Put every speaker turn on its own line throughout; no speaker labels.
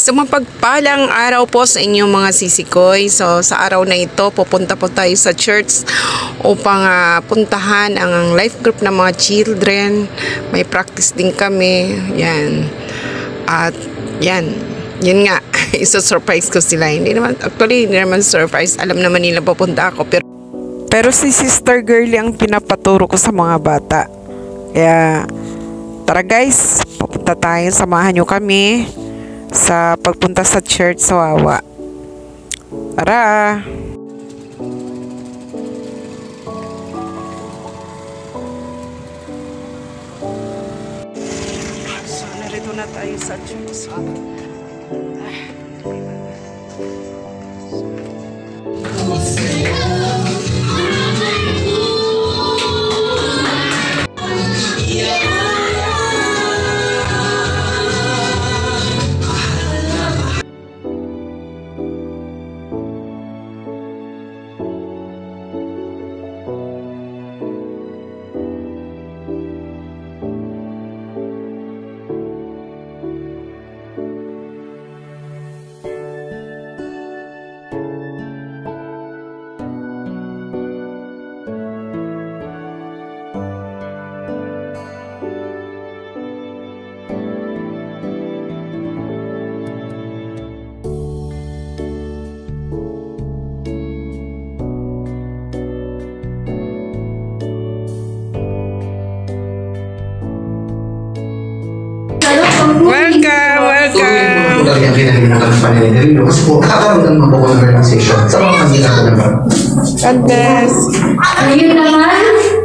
So mapagpalang araw po sa inyong mga sisikoy. So sa araw na ito, pupunta po tayo sa church upang puntahan ang life group ng mga children. May practice din kami. Yan. At yan. Yun nga. Isa-surprise ko sila. Hindi naman surprise. Alam naman nila pupunta ako. Pero si Sister Girlie ang pinapaturo ko sa mga bata. Kaya tara guys, pupunta tayo. Samahan nyo kami sa pagpunta sa church sa Wawa. Tara! So, narito na tayo sa church. Welcome!
Lagi ang kinalimutan ng Panellerino kasi po nakakaroon ng mga organization sa mga kandidato naman.
God bless!
Ngayon naman,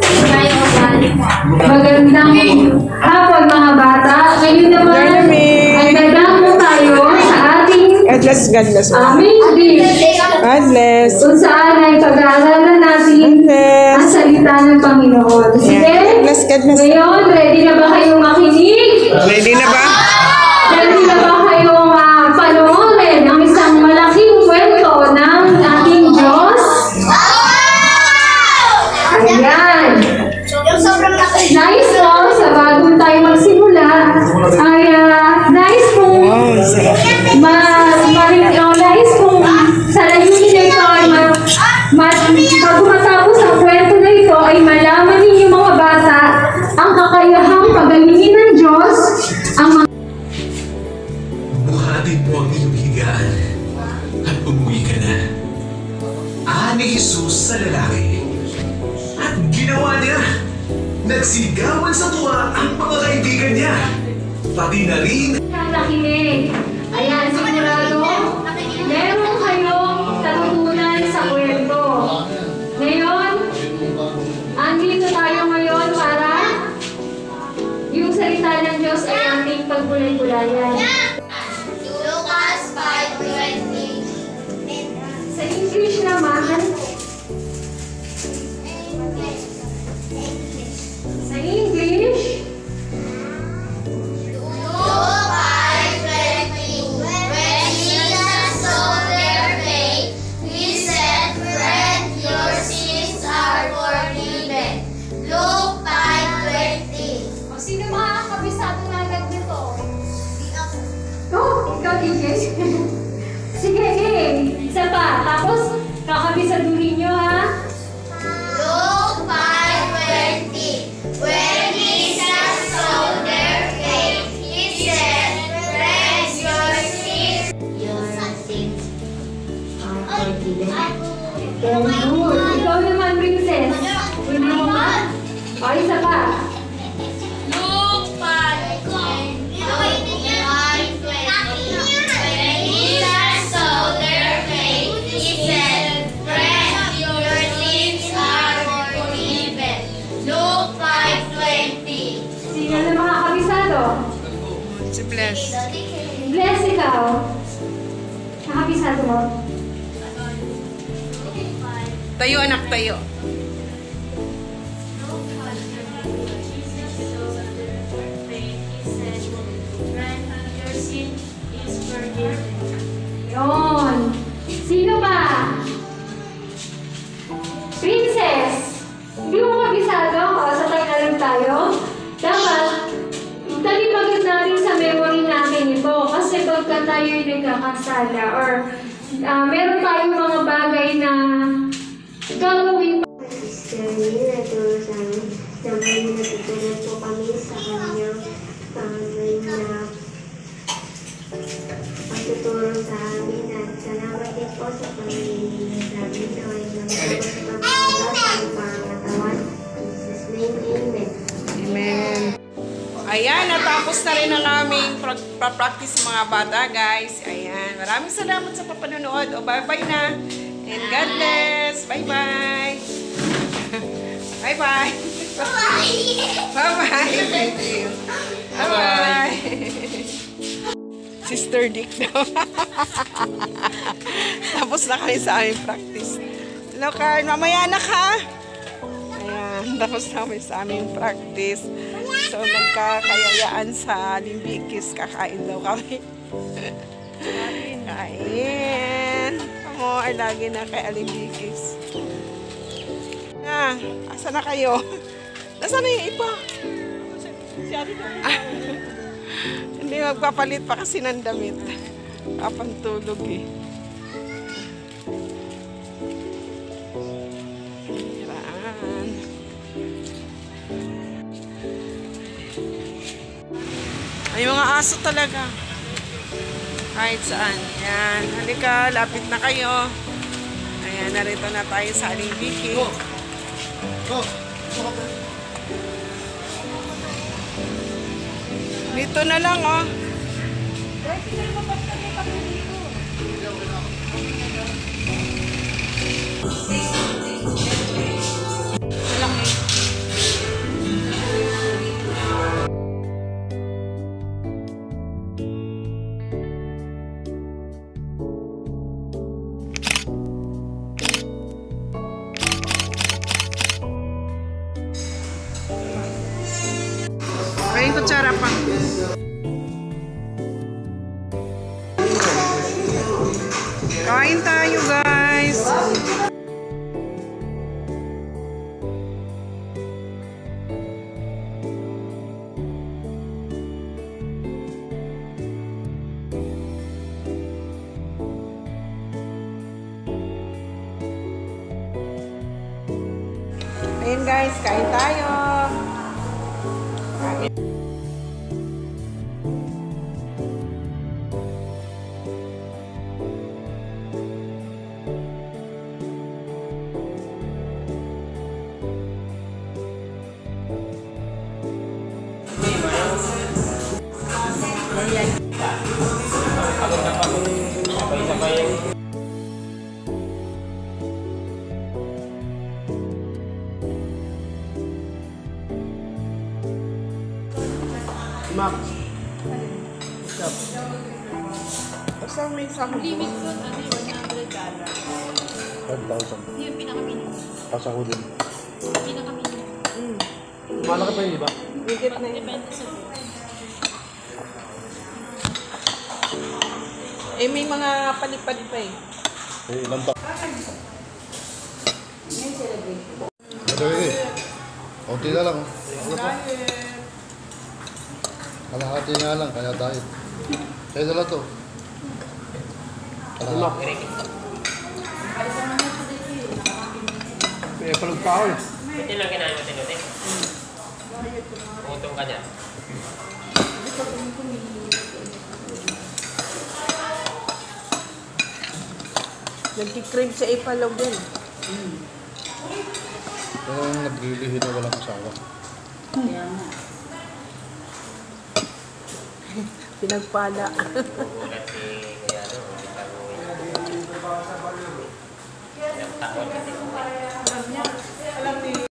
magandang hapon mga bata. Ngayon naman, ay dadamo tayo sa ating
God bless.
aming dish.
God bless!
Kung saan ay pag-aaralan natin ang salita ng Panginoon. Sige,
God bless.
ngayon, ready na ba kayong makinig?
Ready na ba?
Ready na ba kayong panoorin ang isang malaking kwento ng ating Diyos? Ayan. Nice po, sa bago tayo magsimula, ay nice pong nice pong sa layunin na ito ay bago matapos ang kwento na ito ay malaman ninyo mga bata ang kakayahang pagalingin ng Diyos, ang mga
buhatin mo ang iyong higaan at umuwi ka na. Ani Jesus sa lalaki at ginawa niya. Nagsigawan sa tuwa ang mga kaibigan niya. Pati na rin
nakinig. Ayan, sigurado, meron kayong natutunan sa kwento. Ngayon, andito tayo ngayon para yung salita ng Diyos ay ating pagbulay-bulayan.
Lucas 5:20.
Sa English naman, sa English,
Luke 5:20. When Jesus saw their faith, he said, "Friend, your sins are forgiven." Luke 5:20.
o sino makakabisado na agad nito? Oh, ikaw, DJ. Sige, isa pa. Tapos, kakabisaduhin nyo, ha?
Luke 5:20. When Jesus saw their faith, he said, "Friend, your sins are forgiven."
Very good. Ikaw naman, Princess. Hindi mo ba? O, isa pa.
Luke 5:20. When Jesus saw their faith, he said, "Friend, your sins are forgiven." Luke 5:20.
Sino na makakabisado?
Si Bless.
Bless ikaw. Nakabisado mo?
Tayo anak, tayo.
Yun. Sino ba? Princess. Hindi mo kabisado? O, sa tayo tayo. Dapat, talipagin natin sa memory natin ito. Kasi pagka tayo nagkakasala or meron tayong mga bagay na gagawin.
Sister Lee, naturo sa amin na may natutunan po kami sa kanyang na pagtuturo sa amin at salamat din po sa pamilya namin na may nangyawa sa pamilya sa pangatawan. In Jesus' name, Amen.
Amen. Ayan, natapos na rin ang aming practice mga bata, guys. Ayan, maraming salamat sa papanonood. O, bye-bye na. And God bless. Bye-bye. Bye-bye. Bye-bye. Thank you. Bye-bye. Sister Dick daw. Tapos na kami sa aming practice. Hello, Carl. Mamaya na ka. Ayan, tapos na kami sa aming practice. So, nagkakayayaan sa Limbikis. Kakain daw kami. Kain. Amo, ay lagi na kay Alimbikis. Asa na kayo? Nasaan na yung iba? Hindi magpapalit pa kasi ng damit. Kapantulog eh. Hiraan. Ay, mga aso talaga. Kahit saan. Yan. Halika, lapit na kayo. Ayan, narito na tayo sa Alimbiki. Dito na lang, oh. Kain kutsara pa. Kain tayo, guys. Ayun, guys, kain tayo. Max. Basta may isang
Limit ko ano yung $100.
5,000.
Yung pinaka-minimum.
Pasa ko din.
Pinaka-minimum.
Malaki pa yun, di ba?
higit na yun.
Depende sa
Eh, may mga palipad pa eh.
Eh, ilan pa? Ito eh. Kunti na lang. Ano pa? Kalahati nga lang, kaya tayo. Kaya dala to. Kalahati. Kaya palog pa ako eh.
Ito lang kinain mo tinutin. Utong ka dyan.
Nagkikrib sa ipalog din.
Pero naglilihi na walang asawa.
Pinagpala.
Ulat si Kuya, no? Ilang taon kasi.